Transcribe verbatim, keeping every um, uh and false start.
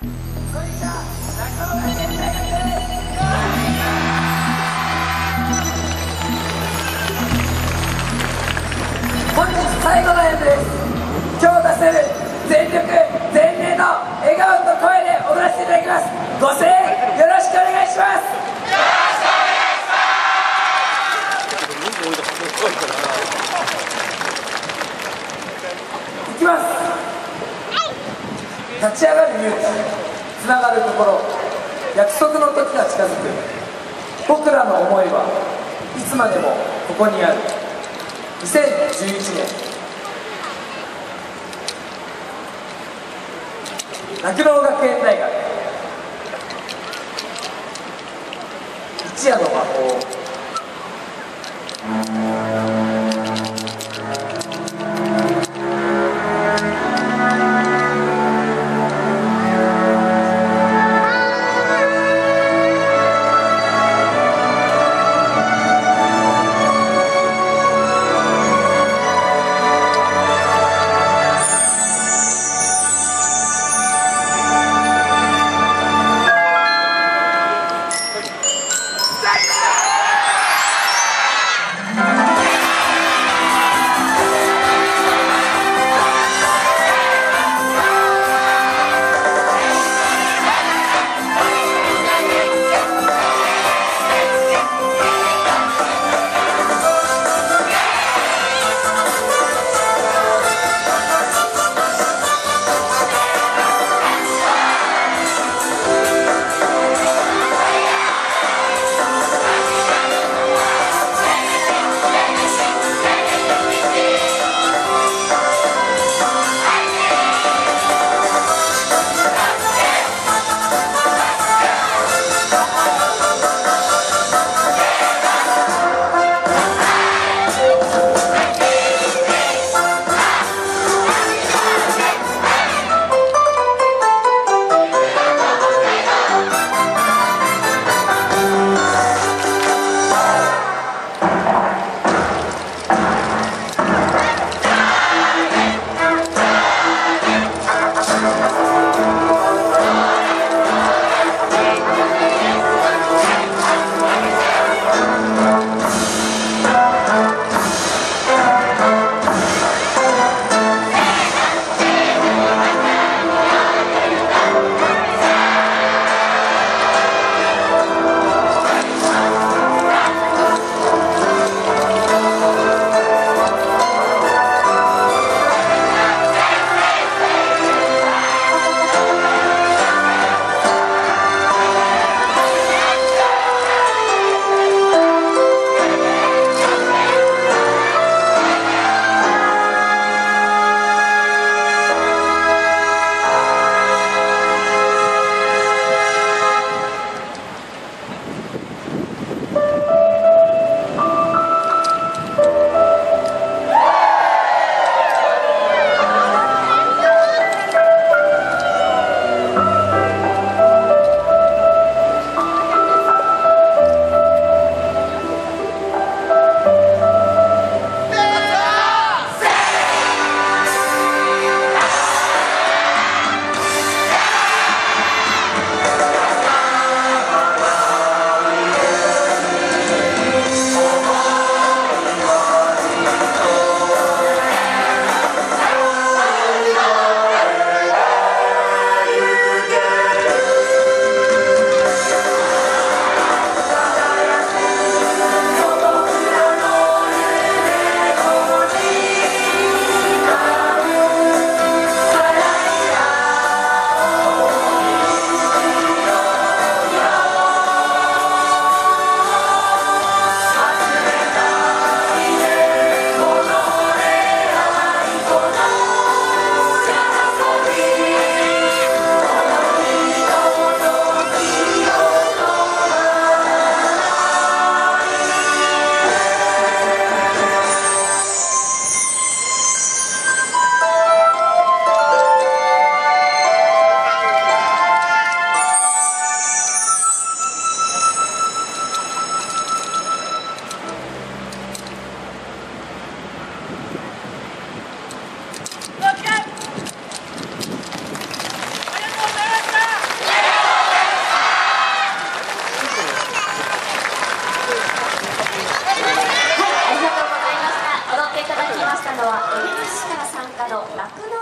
本日最後の演舞です。今日出せる全力全霊の笑顔と声で踊らせていただきます。ご声援よろしくお願いします。よろしくお願いします。いきます。立ち上がる勇気、つながる心、約束の時が近づく。僕らの思いはいつまでもここにある。にせんじゅういちねん酪農学園大学一夜の魔法。 Let's go! のは江別市から参加の酪農